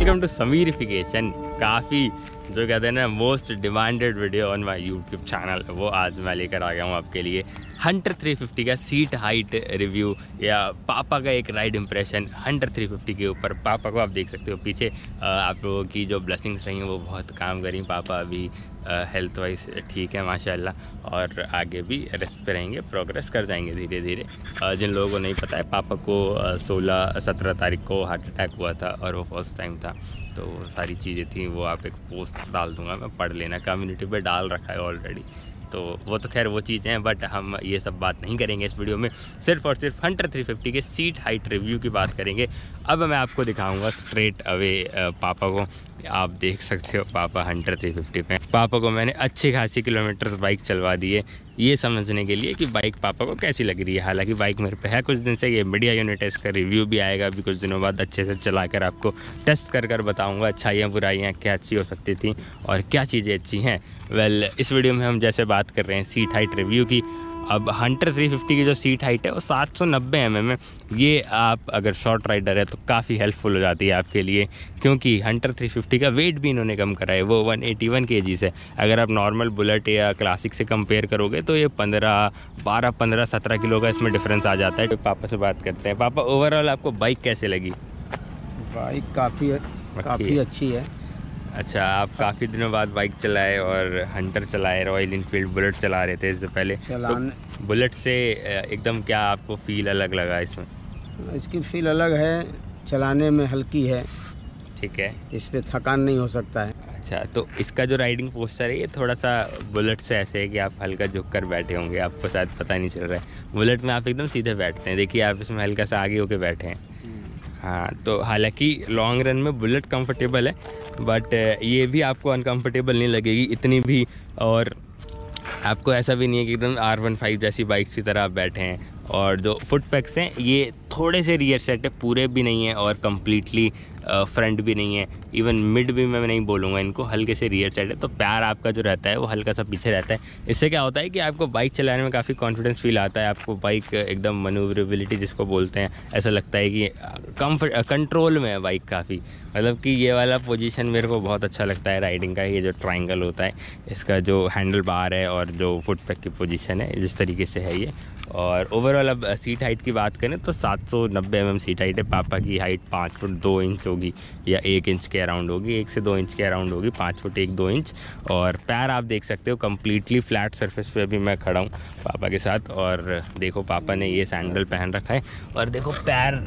Welcome to समीरिफिकेशन। काफ़ी जो कहते हैं ना most demanded video on my YouTube channel, वो आज मैं लेकर आ गया हूँ आपके लिए। हंटर 350 का सीट हाइट रिव्यू या पापा का एक राइड इंप्रेशन हंटर 350 के ऊपर। पापा को आप देख सकते हो पीछे, आप लोगों की जो ब्लेसिंग्स रही हैं वो बहुत काम करी। पापा अभी हेल्थ वाइज ठीक है माशाल्लाह, और आगे भी रेस्ट पे रहेंगे, प्रोग्रेस कर जाएंगे धीरे धीरे। जिन लोगों को नहीं पता है, पापा को 16-17 तारीख को हार्ट अटैक हुआ था और वो फर्स्ट टाइम था, तो वो सारी चीज़ें थी। वो आप एक पोस्ट डाल दूंगा मैं, पढ़ लेना, कम्युनिटी पे डाल रखा है ऑलरेडी। तो वो तो खैर वो चीज़ें हैं, बट हम ये सब बात नहीं करेंगे इस वीडियो में। सिर्फ और सिर्फ हंटर 350 के सीट हाइट रिव्यू की बात करेंगे। अब मैं आपको दिखाऊंगा स्ट्रेट अवे पापा को। आप देख सकते हो पापा हंटर 350 पे। पापा को मैंने अच्छी खासी किलोमीटर बाइक चलवा दी है, ये समझने के लिए कि बाइक पापा को कैसी लग रही है। हालांकि बाइक मेरे पे है कुछ दिन से, ये मीडिया यूनिट है, इसका रिव्यू भी आएगा अभी कुछ दिनों बाद। अच्छे से चलाकर आपको टेस्ट कर बताऊंगा अच्छाइयाँ बुराइयाँ क्या अच्छी हो सकती थी और क्या चीज़ें अच्छी हैं। इस वीडियो में हम जैसे बात कर रहे हैं सीट हाइट रिव्यू की। अब हंटर 350 की जो सीट हाइट है वो 790 mm है। ये आप अगर शॉर्ट राइडर है तो काफ़ी हेल्पफुल हो जाती है आपके लिए, क्योंकि हंटर 350 का वेट भी इन्होंने कम करा है, वो 181 kg है। अगर आप नॉर्मल बुलेट या क्लासिक से कंपेयर करोगे तो ये 15-17 किलो का इसमें डिफरेंस आ जाता है। तो पापा से बात करते हैं। पापा, ओवरऑल आपको बाइक कैसे लगी? बाइक काफ़ी अच्छी है। अच्छा, आप काफ़ी दिनों बाद बाइक चलाए और हंटर चलाए, रॉयल इनफील्ड बुलेट चला रहे थे इससे पहले। तो बुलेट से एकदम क्या आपको फील अलग लगा इसमें? इसकी फील अलग है, चलाने में हल्की है, ठीक है, इस पे थकान नहीं हो सकता है। अच्छा, तो इसका जो राइडिंग पोस्चर है ये थोड़ा सा बुलेट से ऐसे है कि आप हल्का झुक कर बैठे होंगे, आपको शायद पता नहीं चल रहा है। बुलेट में आप एकदम सीधे बैठते हैं, देखिए आप इसमें हल्का सा आगे होके बैठे हैं। हाँ, तो हालांकि लॉन्ग रन में बुलेट कंफर्टेबल है, बट ये भी आपको अनकंफर्टेबल नहीं लगेगी इतनी भी, और आपको ऐसा भी नहीं है कि एकदम R15 जैसी बाइक्स की तरह आप बैठे हैं। और जो फुट पैक्स हैं ये थोड़े से रियर सेट है, पूरे भी नहीं है और कम्प्लीटली फ्रंट भी नहीं है, इवन मिड भी मैं नहीं बोलूँगा इनको, हल्के से रियर साइड है। तो पैर आपका जो रहता है वो हल्का सा पीछे रहता है। इससे क्या होता है कि आपको बाइक चलाने में काफ़ी कॉन्फिडेंस फील आता है। आपको बाइक एकदम मनूवरेबिलिटी जिसको बोलते हैं, ऐसा लगता है कि कंट्रोल में है बाइक काफ़ी। मतलब कि ये वाला पोजीशन मेरे को बहुत अच्छा लगता है राइडिंग का। ये जो ट्रायंगल होता है, इसका जो हैंडल बार है और जो फुट पैक की पोजीशन है, जिस तरीके से है ये। और ओवरऑल अब सीट हाइट की बात करें तो 790 mm सीट हाइट है। पापा की हाइट 5 फुट 2 इंच होगी या 1 इंच के अराउंड होगी, 1 से 2 इंच के अराउंड होगी, 5 फुट 1-2 इंच। और पैर आप देख सकते हो कम्प्लीटली फ्लैट सरफेस पे अभी मैं खड़ा हूँ पापा के साथ। और देखो पापा ने ये सैंडल पहन रखा है और देखो पैर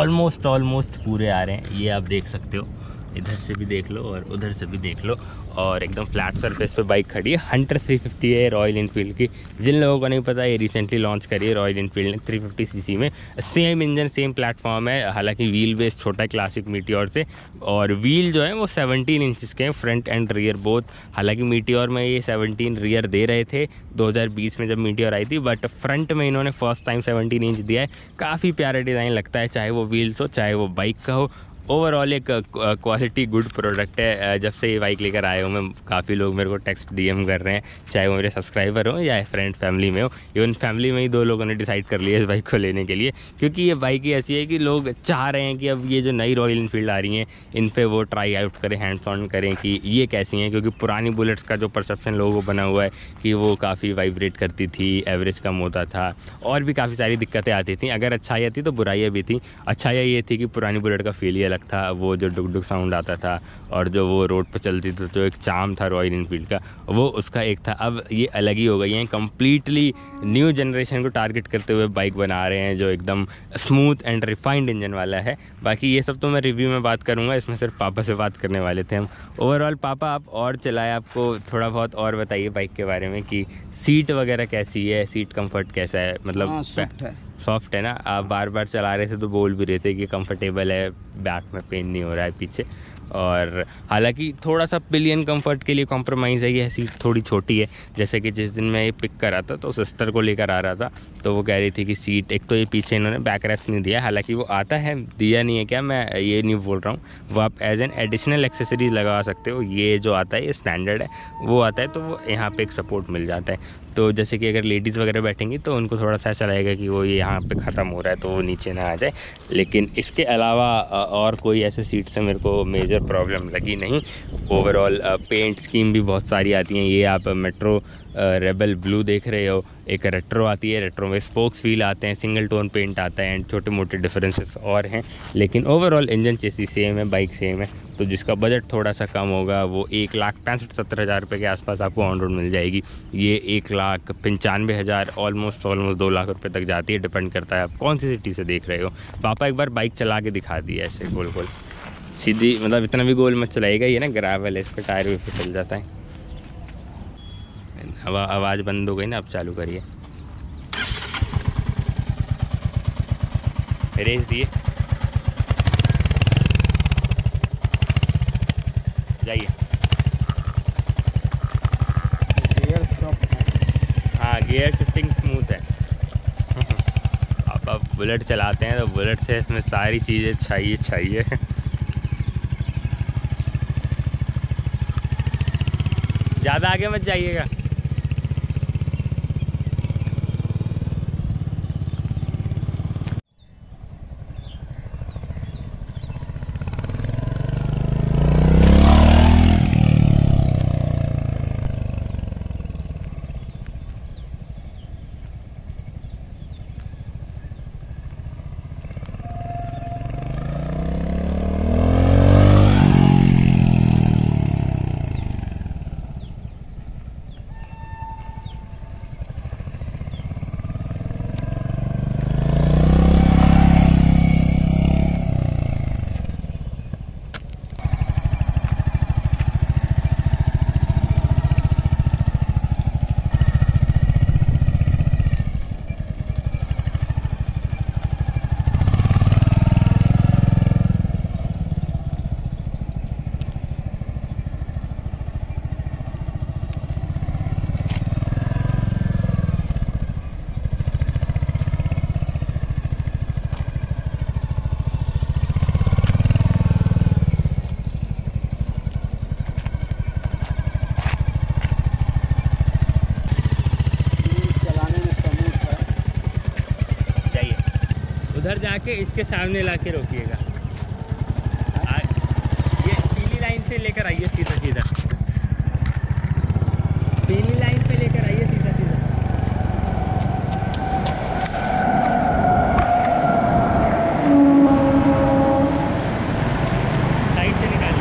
ऑलमोस्ट पूरे आ रहे हैं, ये आप देख सकते हो। इधर से भी देख लो और उधर से भी देख लो, और एकदम फ्लैट सरफेस पे बाइक खड़ी है। हंटर 350 है रॉयल इनफील्ड की। जिन लोगों को नहीं पता, ये रिसेंटली लॉन्च करी है रॉयल इनफील्ड ने 350 cc में। सेम इंजन सेम प्लेटफॉर्म है, हालांकि व्हील बेस छोटा है क्लासिक मीटियोर से, और व्हील जो है वो 17 इंचज़ के हैं, फ्रंट एंड रियर बोथ। हालांकि मीटियोर में ये 17 रियर दे रहे थे 2020 में जब मीटियोर आई थी, बट फ्रंट में इन्होंने फर्स्ट टाइम 17 इंच दिया है। काफ़ी प्यारा डिज़ाइन लगता है, चाहे वो व्हील्स हो चाहे वो बाइक का हो। ओवरऑल एक क्वालिटी गुड प्रोडक्ट है। जब से ये बाइक लेकर आए हूँ मैं, काफ़ी लोग मेरे को टेक्स्ट DM कर रहे हैं, चाहे वो मेरे सब्सक्राइबर हो या फ्रेंड फैमिली में हो। इवन फैमिली में ही 2 लोगों ने डिसाइड कर लिया इस बाइक को लेने के लिए, क्योंकि ये बाइक ही ऐसी है कि लोग चाह रहे हैं कि अब ये जो नई रॉयल इनफील्ड आ रही हैं इन पे वो ट्राई आउट करें, हैंड्स ऑन करें कि ये कैसी हैं। क्योंकि पुरानी बुलेट्स का जो परसेप्शन लोगों को बना हुआ है कि वो काफ़ी वाइब्रेट करती थी, एवरेज कम होता था, और भी काफ़ी सारी दिक्कतें आती थी। अगर अच्छाइयाँ थी तो बुराइयाँ भी थी। अच्छाइयाँ ये थी कि पुरानी बुलेट का फील ही अलग था, वो जो डुक साउंड आता था और जो वो रोड पर चलती थी, जो एक चार्म था रॉयल इनफील्ड का, वो उसका एक था। अब ये अलग ही हो गई है, कम्प्लीटली न्यू जनरेशन को टारगेट करते हुए बाइक बना रहे हैं, जो एकदम स्मूथ एंड रिफाइंड इंजन वाला है। बाकी ये सब तो मैं रिव्यू में बात करूंगा, इसमें सिर्फ पापा से बात करने वाले थे हम। ओवरऑल पापा आप और चलाए, आपको थोड़ा बहुत और बताइए बाइक के बारे में कि सीट वगैरह कैसी है, सीट कंफर्ट कैसा है? मतलब सॉफ्ट है ना? आप बार बार चला रहे थे तो बोल भी रहे थे कि कंफर्टेबल है, बैक में पेन नहीं हो रहा है पीछे। और हालांकि थोड़ा सा पिलियन कंफर्ट के लिए कॉम्प्रोमाइज़ है, ये सीट थोड़ी छोटी है। जैसे कि जिस दिन मैं ये पिक करा था तो सिस्टर को लेकर आ रहा था, तो वो कह रही थी कि सीट, एक तो ये पीछे इन्होंने बैक रेस्ट नहीं दिया, हालांकि वो आता है, दिया नहीं है क्या, मैं ये नहीं बोल रहा हूँ, वो आप एज एन एडिशनल एक्सेसरीज लगा सकते हो। ये जो आता है ये स्टैंडर्ड है, वो आता है तो वो यहाँ पर एक सपोर्ट मिल जाता है। तो जैसे कि अगर लेडीज़ वगैरह बैठेंगी तो उनको थोड़ा सा ऐसा लगेगा कि वो यहाँ पे ख़त्म हो रहा है तो वो नीचे ना आ जाए। लेकिन इसके अलावा और कोई ऐसे सीट से मेरे को मेजर प्रॉब्लम लगी नहीं। ओवरऑल पेंट स्कीम भी बहुत सारी आती हैं। ये आप मेट्रो रेबल ब्लू देख रहे हो, एक रेट्रो आती है, रेट्रो में स्पोक्स व्हील आते हैं, सिंगल टोन पेंट आता है एंड छोटे मोटे डिफरेंसेस और हैं। लेकिन ओवरऑल इंजन चेसी सेम है, बाइक सेम है। तो जिसका बजट थोड़ा सा कम होगा वो 1,65,70,000 रुपये के आसपास आपको ऑन रोड मिल जाएगी। ये 1,95,000 ऑलमोस्ट 2 लाख रुपये तक जाती है। डिपेंड करता है आप कौन सी सिटी से देख रहे हो। पापा एक बार बाइक चला के दिखा दी है ऐसे गोल गोल सीधी, मतलब इतना भी गोल मत चलाएगा, ये ना ग्रेवल है, इस पर टायर भी फिसल जाता है। आवाज़ बंद हो गई ना, अब चालू करिए। रेस दिए, जाइए। गियर सॉफ्ट है। हाँ, गियर शिफ्टिंग स्मूथ है। आप बुलेट चलाते हैं तो बुलेट से इसमें सारी चीज़ें चाहिए। ज़्यादा आगे मत जाइएगा। उधर जाके इसके सामने ला के रोकिएगा। ये पीली लाइन से लेकर आइए सीधा, पीली लाइन पे लेकर आइए सीधा। साइड से निकालिए।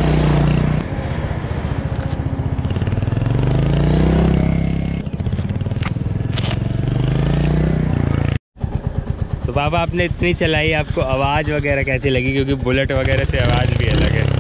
तो बाबा आपने इतनी चलाई, आपको आवाज़ वगैरह कैसी लगी? क्योंकि बुलेट वगैरह से आवाज़ भी अलग है।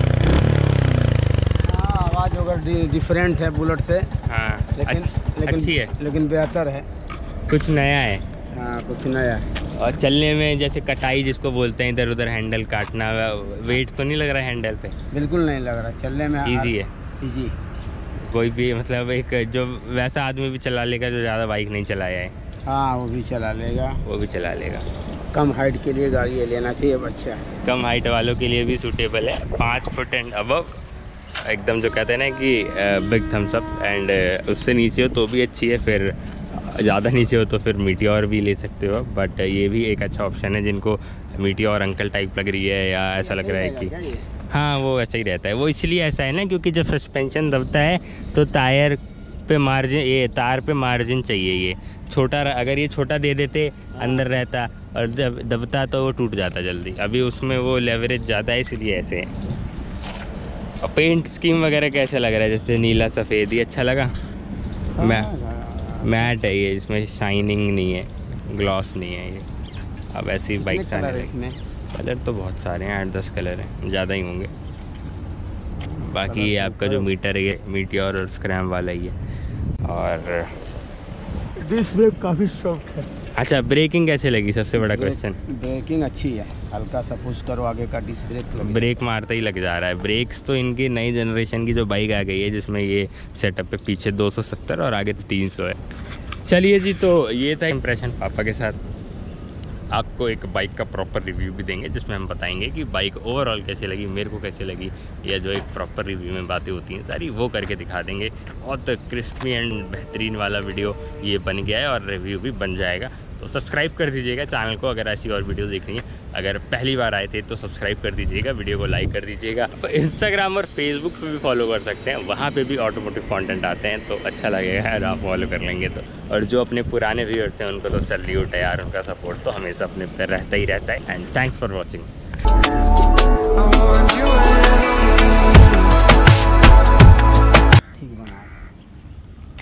हाँ, आवाज़ वगैरह डिफरेंट है बुलेट से। हाँ, लेकिन अच्छी है, लेकिन बेहतर है, कुछ नया है। हाँ, कुछ नया है। और चलने में जैसे कटाई जिसको बोलते हैं, इधर उधर हैंडल काटना, वेट तो नहीं लग रहा है हैंडल पे? बिल्कुल नहीं लग रहा, चलने में ईजी है। ईजी, कोई भी मतलब एक जो वैसा आदमी भी चला लेगा जो ज़्यादा बाइक नहीं चलाया है। हाँ, वो भी चला लेगा, वो भी चला लेगा। कम हाइट के लिए गाड़ी ये लेना चाहिए, अच्छा है। कम हाइट वालों के लिए भी सूटेबल है। 5 फुट एंड अबव, एकदम जो कहते हैं ना कि बिग थम्स अप। एंड उससे नीचे हो तो भी अच्छी है, फिर ज़्यादा नीचे हो तो फिर मीटियोर भी ले सकते हो। बट ये भी एक अच्छा ऑप्शन है जिनको मीटियोर अंकल टाइप लग रही है या ऐसा लग रहा है कि हाँ वो ऐसा ही रहता है। वो इसलिए ऐसा है ना क्योंकि जब सस्पेंशन दबता है तो टायर पे मार्जिन, ये तार पे मार्जिन चाहिए। ये छोटा, अगर ये छोटा दे देते अंदर रहता और जब दबता तो वो टूट जाता जल्दी। अभी उसमें वो लेवरेज ज़्यादा है इसलिए ऐसे है। और पेंट स्कीम वगैरह कैसा लग रहा है? जैसे नीला सफ़ेद, ये अच्छा लगा? मैट है ये, इसमें शाइनिंग नहीं है, ग्लॉस नहीं है ये। अब ऐसी बाइक सारे कलर तो बहुत सारे हैं, 8-10 कलर हैं, ज़्यादा ही होंगे। बाकी ये आपका जो मीटर है ये मीटियोर और स्क्रैम वाला ही है। और डिस्क ब्रेक काफ़ी सॉफ्ट है। अच्छा, ब्रेकिंग कैसे लगी? सबसे बड़ा क्वेश्चन। ब्रेकिंग अच्छी है, हल्का सा पुश करो आगे का डिस्क ब्रेक ब्रेक मारते ही लग जा रहा है। ब्रेक्स तो इनकी नई जनरेशन की जो बाइक आ गई है जिसमें ये सेटअप पे पीछे 270 और आगे 300 है। चलिए जी, तो ये था इम्प्रेशन पापा के साथ। आपको एक बाइक का प्रॉपर रिव्यू भी देंगे, जिसमें हम बताएंगे कि बाइक ओवरऑल कैसी लगी, मेरे को कैसी लगी, या जो एक प्रॉपर रिव्यू में बातें होती हैं सारी वो करके दिखा देंगे। बहुत क्रिस्पी एंड बेहतरीन वाला वीडियो ये बन गया है और रिव्यू भी बन जाएगा। तो सब्सक्राइब कर दीजिएगा चैनल को अगर ऐसी और वीडियो देखनी है। अगर पहली बार आए थे तो सब्सक्राइब कर दीजिएगा, वीडियो को लाइक कर दीजिएगा। इंस्टाग्राम और फेसबुक पे भी फॉलो कर सकते हैं, वहाँ पे भी ऑटोमोटिव कंटेंट आते हैं, तो अच्छा लगेगा अगर आप फॉलो कर लेंगे तो। और जो अपने पुराने व्यूअर्स हैं उनको तो सैल्यूट है यार, उनका सपोर्ट तो हमेशा अपने पे रहता ही रहता है। And thanks for watching.